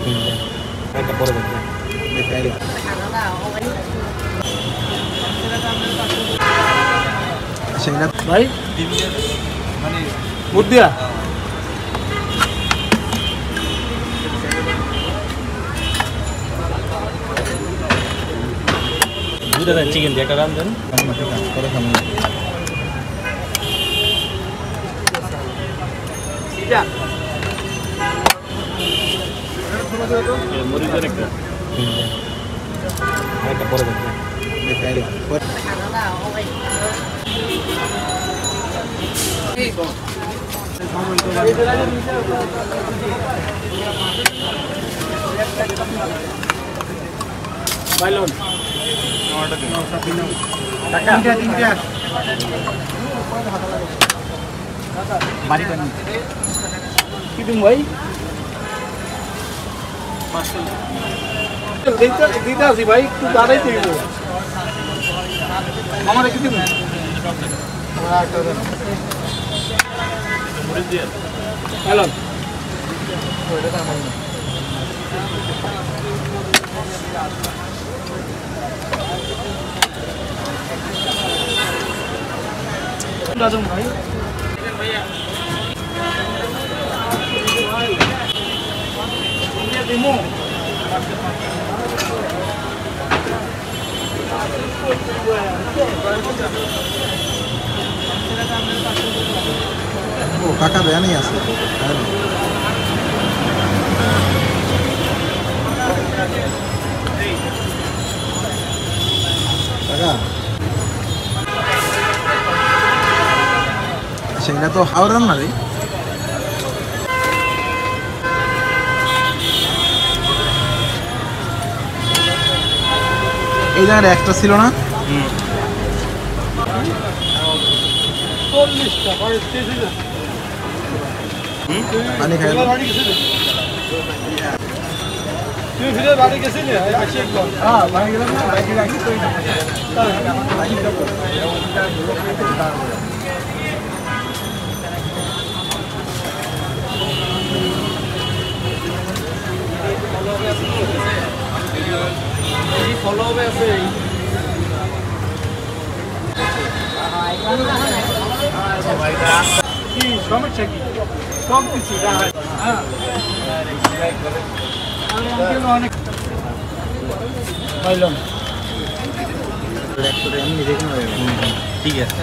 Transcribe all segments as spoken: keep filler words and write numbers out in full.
একটা পরে দেখবেন ভাই মানে মুদ্দিয়া দুধ আর চিকেন দিয়ে একটা রান দেন করে খাবেন সিজা মরিচের একটা একটা পরে দেখবেন বাইলন টাকা তিনটা তিনটা বাড়ি বানি কি তুমি ভাই দিতে দিতে আসি ভাই একটু দাঁড়াইতে দিব আমার কি দিবেন হ্যালো দাদুম ভাই ভাইয়া দিমু ও কাকা বিরিয়ানি আছে কাকা সেটা তো হাওড়ার না রে এই জায়গাটা একটা ছিল না পানি খাই তুমি ফিরে বাড়ি গেছিলে হ্যাঁ বাড়ি গেলাম না বাড়ি রাখি তো ফলো হবে আছে কি সমস্যা কি সব কিছু অনেক পাইলাম ঠিক আছে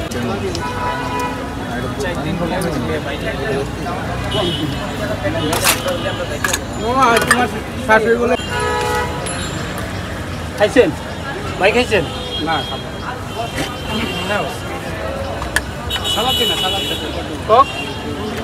খাইছেন ভাই খাইছেন না সালাদ দিন সালাদ কক